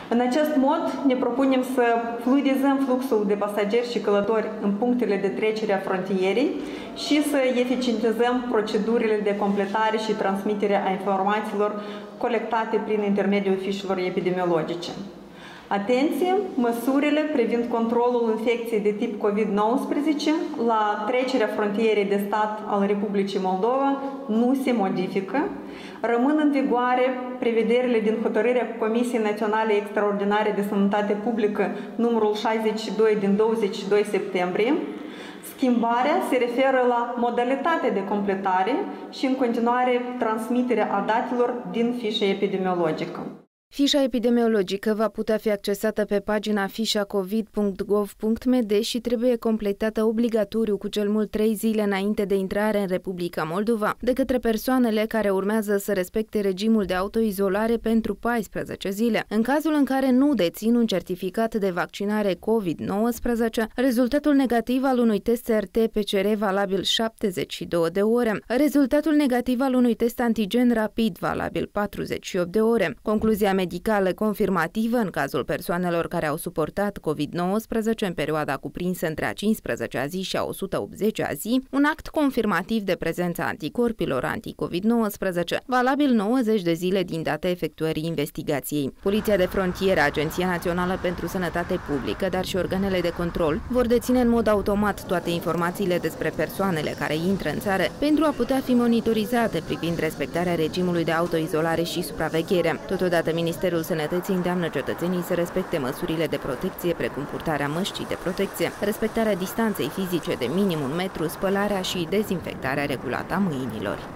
În acest mod ne propunem să fluidizăm fluxul de pasageri și călători în punctele de trecere a frontierei și să eficientizăm procedurile de completare și transmitere a informațiilor colectate prin intermediul fișelor epidemiologice. Atenție! Măsurile privind controlul infecției de tip COVID-19 la trecerea frontierei de stat al Republicii Moldova nu se modifică. Rămân în vigoare prevederile din hotărârea Comisiei Naționale Extraordinare de Sănătate Publică numărul 62 din 22 septembrie. Schimbarea se referă la modalitatea de completare și în continuare transmiterea a datelor din fișa epidemiologică. Fișa epidemiologică va putea fi accesată pe pagina fișacovid.gov.md și trebuie completată obligatoriu cu cel mult 3 zile înainte de intrare în Republica Moldova de către persoanele care urmează să respecte regimul de autoizolare pentru 14 zile. În cazul în care nu dețin un certificat de vaccinare COVID-19, rezultatul negativ al unui test RT-PCR valabil 72 de ore, rezultatul negativ al unui test antigen rapid valabil 48 de ore, concluzia medicală confirmativă în cazul persoanelor care au suportat COVID-19 în perioada cuprinsă între a 15-a zi și a 180-a zi, un act confirmativ de prezența anticorpilor anti-COVID-19, valabil 90 de zile din data efectuării investigației. Poliția de frontieră, Agenția Națională pentru Sănătate Publică, dar și organele de control vor deține în mod automat toate informațiile despre persoanele care intră în țară pentru a putea fi monitorizate privind respectarea regimului de autoizolare și supraveghere. Totodată, Ministerul Sănătății îndeamnă cetățenii să respecte măsurile de protecție, precum purtarea măștii de protecție, respectarea distanței fizice de minim 1 metru, spălarea și dezinfectarea regulată a mâinilor.